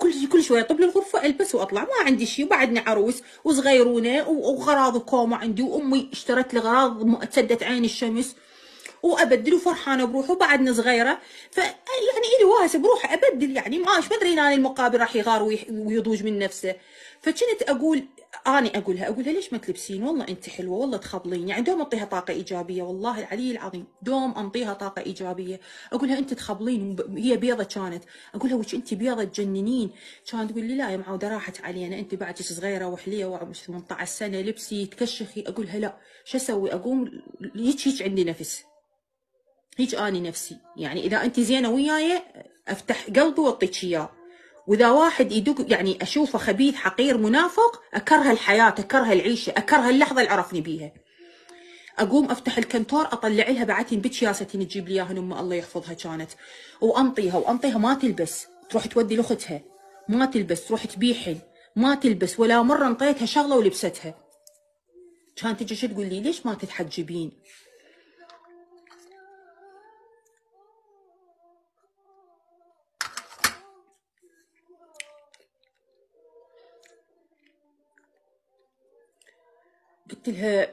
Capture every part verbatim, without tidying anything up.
كل كل شويه اطب لي الغرفه البس واطلع، ما عندي شيء، وبعدني عروس وصغيرونه وغراض كوما عندي، وامي اشترت لي غراض سدت عين الشمس وابدل وفرحانه بروحي، وبعدني صغيره، ف يعني الي واسه بروحي ابدل، يعني ما ما ادري اني المقابل راح يغار ويضوج من نفسه. فكنت اقول اني اقولها اقولها ليش ما تلبسين؟ والله انت حلوه، والله تخبلين، يعني دوم اعطيها طاقه ايجابيه، والله العلي العظيم دوم انطيها طاقه ايجابيه، اقولها انت تخبلين، هي بيضه كانت، اقولها وش انت بيضه تجننين، كانت تقول لي لا يا معوده راحت علينا، انت بعدك صغيره وحليه وعمرك ثمانية عشر سنه لبسي تكشخي، اقولها لا شو اسوي، اقوم هيك هيك عندي نفس، هيك اني نفسي، يعني اذا انت زينه وياي افتح قلبي واعطيك اياه، واذا واحد يدق يعني اشوفه خبيث حقير منافق اكره الحياه، اكره العيشه، اكره اللحظه اللي عرفني بيها. اقوم افتح الكنتور اطلع لها بعتين بتشياستين تجيب لي اياهن، ام الله يحفظها كانت، وانطيها وانطيها ما تلبس، تروح تودي لاختها ما تلبس، تروح تبيحن ما تلبس، ولا مره انطيتها شغله ولبستها. كانت تجي شو تقول لي ليش ما تتحجبين؟ قلت لها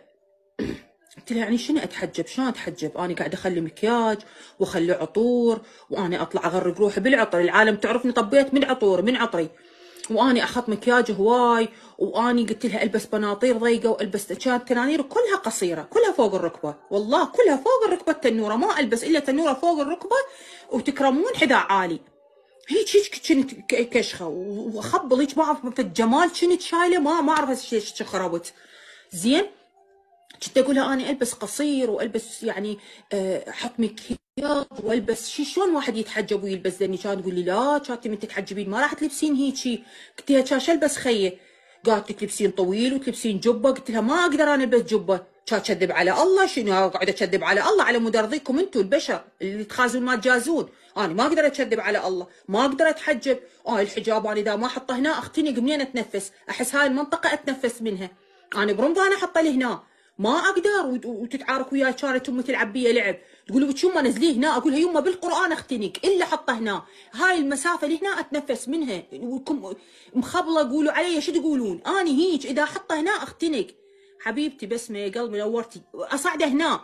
قلت لها يعني شنو اتحجب؟ شلون اتحجب؟ انا قاعده اخلي مكياج واخلي عطور، وانا اطلع اغرق روحي بالعطر، العالم تعرفني طبيت من عطور من عطري، واني احط مكياج هواي، واني قلت لها البس بناطيل ضيقه، والبس كانت تنانير كلها قصيره كلها فوق الركبه، والله كلها فوق الركبه التنوره، ما البس الا تنوره فوق الركبه، وتكرمون حذاء عالي، هيك هيك كنت كشخه واخبل هيك، ما اعرف في الجمال كنت شايله، ما ما اعرف ايش خربت. زين كنت اقولها اني البس قصير والبس يعني احط مكياج والبس شي، شلون واحد يتحجب ويلبس ذني؟ كانت تقول لي لا كانت من تتحجبين ما راح تلبسين هيجي، قلت لها كاش البس خيه، قالت لي تلبسين طويل وتلبسين جبه، قلت لها ما اقدر انا البس جبه، كانت تكذب على الله، شنو قاعده اكذب على الله؟ على مود ارضيكم انتم البشر اللي تخازون ما تجازون، انا ما اقدر اكذب على الله، ما اقدر اتحجب، اه الحجاب انا اذا ما احطه هنا اختنق، منين اتنفس؟ احس هاي المنطقه اتنفس منها، انا برمضان احطه لهنا ما اقدر، وتتعارك وياي، كانت امي تلعب بيا لعب، تقول وش يما نزليه هنا، اقولها يما بالقران اختنق الا حطه هنا، هاي المسافه اللي هنا اتنفس منها، مخبله قولوا علي شو تقولون، اني هيك اذا احطه هنا اختنق. حبيبتي بسمه يا قلبي نورتي، اصعده هنا.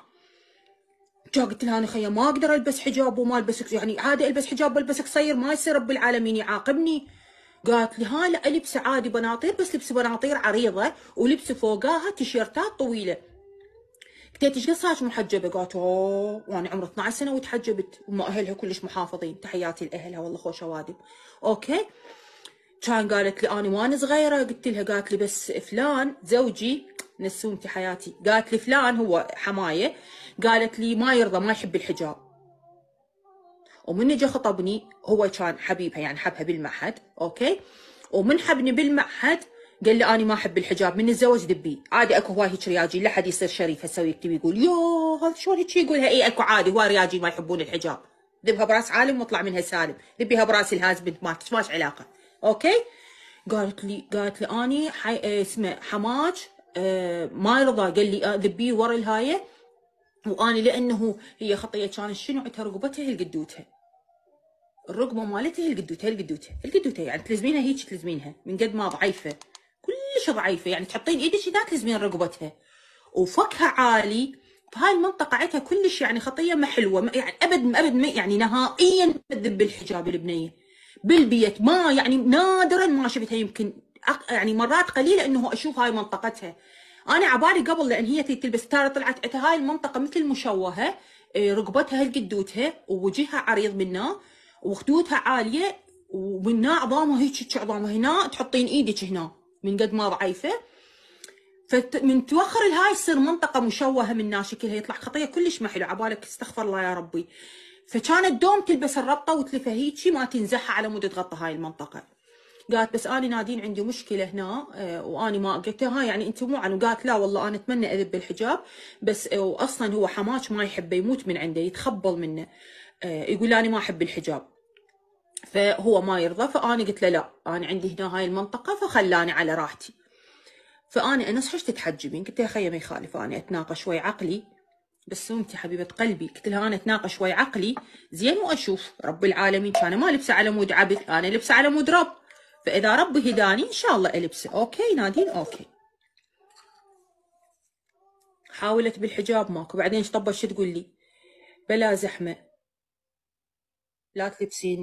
جا قلت لها انا خيا ما اقدر البس حجاب وما البس، يعني عادي البس حجاب والبس قصير ما يصير رب العالمين يعاقبني. قالت لي ها لا لبسه عادي بناطير، بس لبسه بناطير عريضه ولبسه فوقاها تيشيرتات طويله. قلت لها ايش قد صارت محجبه؟ قالت اوه وانا عمري اثنعش سنه وتحجبت، وما اهلها كلش محافظين، تحياتي لاهلها والله خوش اوادم. اوكي كان قالت لي انا وانا صغيره، قلت لها قالت لي بس فلان زوجي نسومتي حياتي، قالت لي فلان هو حمايه، قالت لي ما يرضى ما يحب الحجاب، ومن اجى خطبني هو كان حبيبها يعني حبها بالمعهد، اوكي، ومن حبني بالمعهد قال لي انا ما احب الحجاب، من الزواج دبي عادي، اكو هواي هيك رياجي لا حد يصير شريف هسه يكتب يقول يوه هذا شلون هيك يقولها، اي اكو عادي هواي رياجي ما يحبون الحجاب، ذبها براس عالم واطلع منها سالم، ذبيها براس الهاز بنت ماتش ماش علاقه. اوكي قالت لي قالت لي اني حي... اسمه حماج آه ما يرضى، قال لي ذبيه ورا الهايه، واني لانه هي خطيه كانت شنو عندها رقبتها هي القدوتها، الرقبه مالتها هي القدوتها القدوتها القدوتها يعني تلزمينها هيك تلزمينها من قد ما ضعيفه كلش ضعيفه، يعني تحطين ايدك هنا تلزمين رقبتها، وفكها عالي، فهاي المنطقه عندها كلش يعني خطيه ما حلوه، يعني ابد ابد ما يعني نهائيا ما تذب الحجاب البنيه بالبيت، ما يعني نادرا ما شفتها، يمكن يعني مرات قليله انه اشوف هاي منطقتها. انا عبالي قبل لان هي تلبس تارة طلعت عندها هاي المنطقه مثل مشوهه، رقبتها هالقدوتها ووجهها عريض منا وخدودها عاليه، ومن عظامها هيك عظامها هنا تحطين ايدك هنا من قد ما ضعيفه، فمن توخر الهاي تصير منطقه مشوهه من شكلها، يطلع خطيه كلش ما حلو، عبالك استغفر الله يا ربي. فكانت دوم تلبس الربطه وتلفها هيجي ما تنزحها على مود تغطى هاي المنطقه. قالت بس انا نادين عندي مشكله هنا واني ما قلت لها يعني انت مو عنه، قالت لا والله انا اتمنى اذب الحجاب بس، واصلا هو حماك ما يحبه يموت من عنده يتخبل منه، يقول انا ما احب الحجاب فهو ما يرضى، فاني قلت له لا انا عندي هنا هاي المنطقه فخلاني على راحتي. فاني انصحك ايش تتحجبين؟ قلت لها خيي ما يخالف انا اتناقش شوي عقلي، بس انت حبيبه قلبي قلت لها انا اتناقش شوي عقلي زين واشوف رب العالمين، كان ما لبسه على مود عبث، انا لبسه على مود رب، فاذا ربي هداني ان شاء الله البسه. اوكي نادين اوكي. حاولت بالحجاب ماكو، بعدين ايش طبت شو تقول لي؟ بلا زحمه، لا تلبسين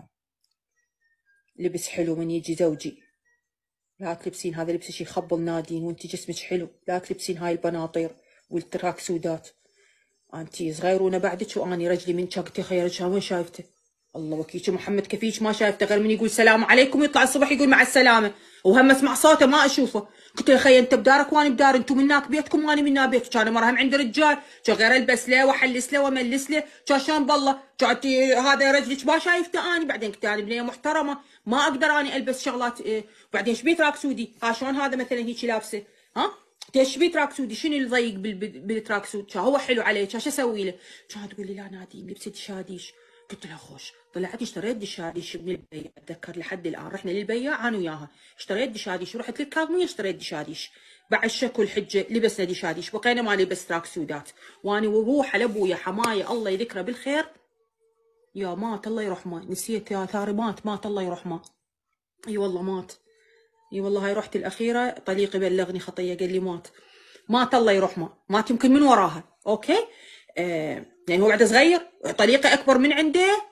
لبس حلو من يجي زوجي، لا تلبسين هذا لبسك يخبل نادين وانت جسمك حلو، لا تلبسين هاي البناطير والتراك سودات. انتي صغيرونه بعدك واني رجلي من شاكتي خيرك وين شايفته؟ الله وكيلك محمد كفيك ما شايفته غير من يقول سلام عليكم يطلع الصبح يقول مع السلامه، وهم اسمع صوته ما اشوفه. قلت له خي انت بدارك وانا بدار، انتم من هناك بيتكم وانا من هنا بيتك. كان مرهم عند رجال كان غير البس له واحلس له واملس له، كان شلون بالله كانت هذا رجلك ما شايفته اني. بعدين قلت انا بنيه محترمه ما اقدر اني البس شغلات إيه. وبعدين ايش بيه تراك سودي؟ ها شلون هذا مثلا هيك لابسه؟ ها ايش بيه تراك سودي؟ شنو اللي ضيق بالتراك سود؟ هو حلو عليه كان شو اسوي له؟ كانت تقول لي لا نادين لبست شاديش. قلت لها خوش. طلعت اشتريت دشاديش من البياع، اتذكر لحد الان رحنا للبياع انا وياها اشتريت دشاديش، ورحت للكاظميه اشتريت دشاديش. بعد شكل حجه لبسنا دشاديش، بقينا ما لبس تراك سودات. واني وروح على ابويا حمايه الله يذكره بالخير، يا مات الله يرحمه، نسيت يا ثاري مات مات الله يرحمه. اي والله مات، اي والله هاي رحت الاخيره طليقي بلغني خطيه قال لي مات مات الله يرحمه، مات يمكن من وراها. اوكي آه يعني هو بعد صغير، طليقي اكبر من عنده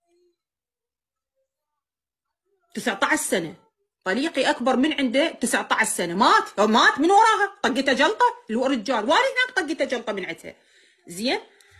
تسعة عشر سنه، طليقي اكبر من عنده تسعة عشر سنه، مات مات من وراها طقته جلطه اللي هو رجال، وانا هناك طقته جلطه من عندها. زين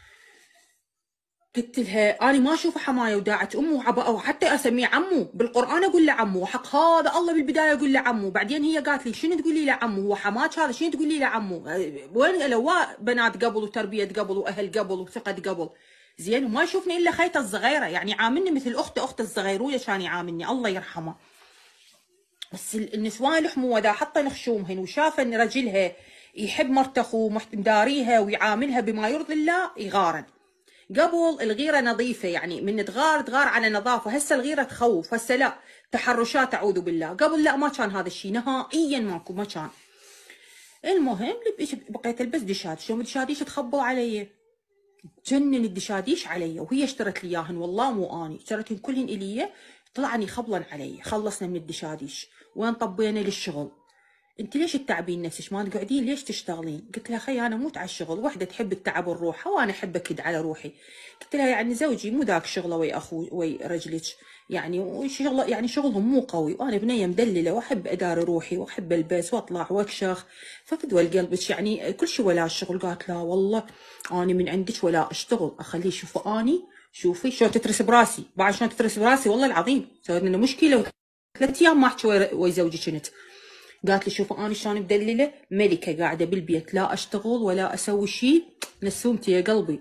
قلت لها انا ما اشوف حمايه وداعه امه او حتى اسميه عمو، بالقران اقول له عمو، وحق هذا الله بالبدايه اقول له عمو. بعدين هي قالت لي شنو تقولي له عمو؟ هو حماك هذا شنو تقولي له عمو؟ وين لو بنات قبل وتربيه قبل واهل قبل وثقه قبل. زين وما يشوفني الا خيته الصغيره، يعني عاملني مثل اخته اخته الصغيرويه كان يعاملني الله يرحمه. بس النسوان لحموا واذا حطن خشومهن وشاف ان رجلها يحب مرت اخوه مداريها ويعاملها بما يرضي الله يغارن. قبل الغيره نظيفه، يعني من تغار تغار على نظافه، هسه الغيره تخوف، هسه لا تحرشات اعوذ بالله. قبل لا ما كان هذا الشيء نهائيا ماكو ما كان. المهم بقيت البس دشاديش، يوم الدشاديش تخبوا علي جنن الدشاديش علي، وهي اشترت لي اياهن والله مو اني اشترتهن كلهن الي، طلعني خبلا علي. خلصنا من الدشاديش وين طبينا للشغل. انت ليش تتعبين نفسك ما تقعدين ليش تشتغلين؟ قلت لها خي انا موت على الشغل، وحده تحب التعب والروحه وانا احب اكد على روحي. قلت لها يعني زوجي مو ذاك شغله ويا اخو وي رجلك، يعني شغله يعني شغلهم مو قوي، وانا بنيه مدلله واحب اداري روحي واحب البس واطلع واكشخ، ففدوى قلبك يعني كل شيء ولا الشغل. قالت لا والله اني من عندك ولا اشتغل، اخليه يشوفوا اني شوفي شلون تترس براسي، بعد شلون تترس براسي والله العظيم سويت لنا مشكله ثلاث ايام ما احكي ويا زوجي كنت. قالت لي شوفوا انا شلون مدلله ملكه قاعده بالبيت لا اشتغل ولا اسوي شيء، نسومتي يا قلبي.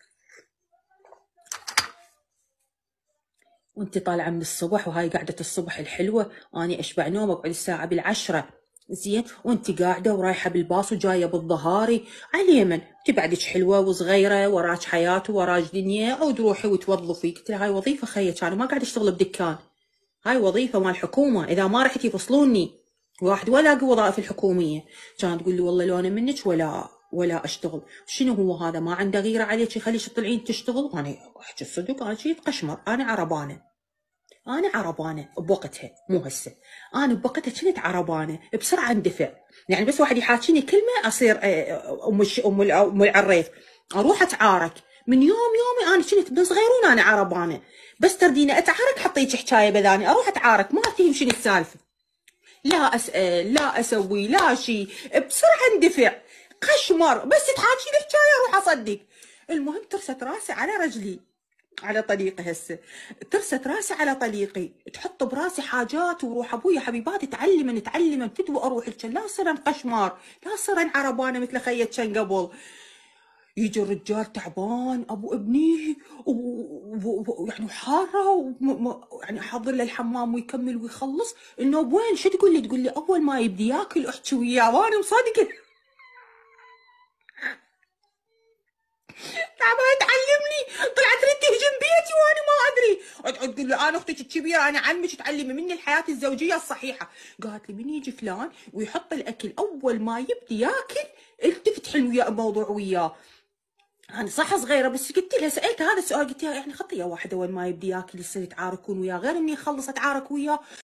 وانت طالعه من الصبح وهاي قعده الصبح الحلوه، اني اشبع نوم اقعد الساعه بالعشره زين، وانت قاعده ورايحه بالباص وجايه بالظهاري على اليمن، انت بعدك حلوه وصغيره وراك حياه وراك دنيا، عود روحي وتوظفي. قلت لها هاي وظيفه خيك، انا ما قاعده اشتغل بدكان، هاي وظيفه مال حكومه، اذا ما رحتي يفصلوني واحد ولا الاقي وظائف الحكوميه. كانت تقول لي والله لو انا منك ولا ولا اشتغل. شنو هو هذا ما عنده غيره عليك يخليك تطلعين تشتغل؟ انا احكي الصدق انا شيء قشمر، انا عربانه، انا عربانه بوقتها مو هسه، انا بوقتها كنت عربانه بسرعه اندفع، يعني بس واحد يحاكيني كلمه اصير ام ام ام العريف اروح اتعارك. من يوم يومي انا كنت من صغيرون انا عربانه، بس ترديني اتعارك حطيك حكايه بذاني اروح اتعارك ما افهم شنو السالفه، لا اسال لا اسوي لا شيء بسرعه اندفع قشمر، بس تحاكي لي حكايه اروح اصدق. المهم ترست راسي على رجلي على طليقي، هسه ترست راسي على طليقي تحط براسي حاجات، وروح ابويا حبيباتي تعلمن تعلمن فدوى اروح الجن، لا صير قشمار لا صير عربانه مثل خيت كان قبل. يجي الرجال تعبان ابو ابني ويعني حاره يعني حاضر له الحمام ويكمل ويخلص، انه وين شو تقول لي؟ تقول لي اول ما يبدي ياكل احكي وياه، وانا مصادقه تعبان تعلمني، طلعت تريد تهجم بيتي وانا ما ادري، تقول له انا اختك الكبيره انا عمك تعلمي مني الحياه الزوجيه الصحيحه. قالت لي من يجي فلان ويحط الاكل اول ما يبدي ياكل التفت حلو ويا موضوع وياه. انا صح صغيره بس قلت لها سالت هذا السؤال، قلت لها يعني خطيه واحده وين ما يبدي ياكل يصير يتعاركون وياه، غير اني اخلص اتعارك وياه